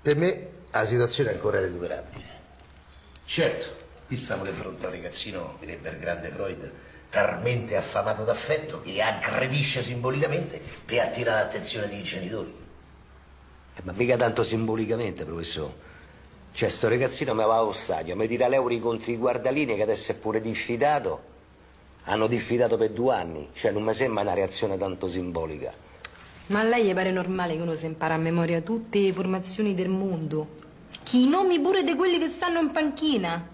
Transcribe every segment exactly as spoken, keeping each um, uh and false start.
Per me la situazione è ancora recuperabile. Certo, qui stiamo di fronte a un ragazzino, direbbe il grande Freud, talmente affamato d'affetto che aggredisce simbolicamente per attirare l'attenzione dei genitori. Eh, ma mica tanto simbolicamente, professore. Cioè, sto ragazzino mi va allo stadio, mi tira l'euro contro i guardalinee che adesso è pure diffidato. Hanno diffidato per due anni, cioè non mi sembra una reazione tanto simbolica. Ma a lei gli pare normale che uno si impara a memoria tutte le formazioni del mondo? Chi i nomi pure di quelli che stanno in panchina?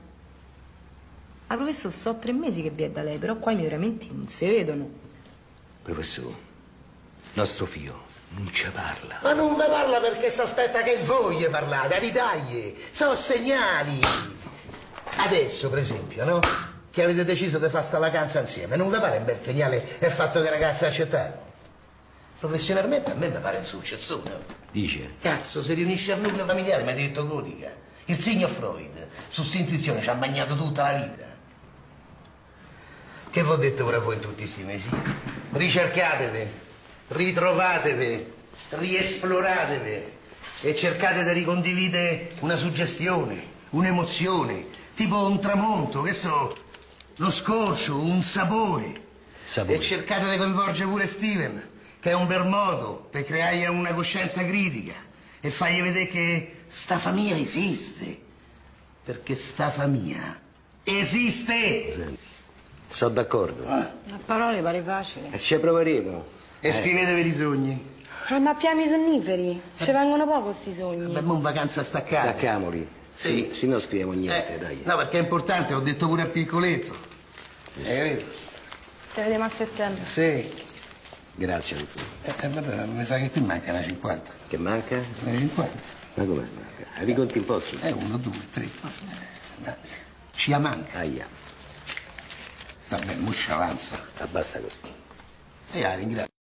Ah, professore, so tre mesi che vi è da lei, però qua i miei veramente non si vedono. Professore, nostro figlio non ci parla. Ma non vi parla perché si aspetta che voi gli parlate, ritagli, sono segnali. Adesso, per esempio, no? Che avete deciso di fare sta vacanza insieme, non vi pare un bel segnale il fatto che il ragazzo ha accettato? Professionalmente a me mi pare un successone. Dice? Cazzo, si riunisce al nucleo familiare, mi ha detto Gotica. Il signor Freud, su sta intuizione, ci ha magnato tutta la vita. Che vi ho detto pure a voi in tutti questi mesi? Ricercatevi, ritrovatevi, riesploratevi e cercate di ricondividere una suggestione, un'emozione, tipo un tramonto, che so, lo scorcio, un sapore. Sapore. E cercate di coinvolgere pure Steven, che è un bel modo per creare una coscienza critica e fargli vedere che sta famiglia esiste. Perché sta famiglia esiste! Senti, sono d'accordo. Ah. A parole pare facile. E ci proveremo. E Eh. scrivetevi i sogni. Ah, ma piano i sonniferi? Ci vengono poco questi sogni. Beh, mo in vacanza staccate. Staccamoli. Sì. Sì, se no scriviamo niente, Eh, dai. no, perché è importante, ho detto pure al piccoletto. Hai capito? Te vede masso il tempo. Sì. Grazie, dottore. Eh, eh, vabbè, mi sa che qui manca una cinquanta. Che manca? Una cinquanta. Ma come manca? Riconti un po' su. Eh, uno, due, tre. Eh, ci manca. Aia. Vabbè, muscia avanza. Ah, basta così. E la ringrazio.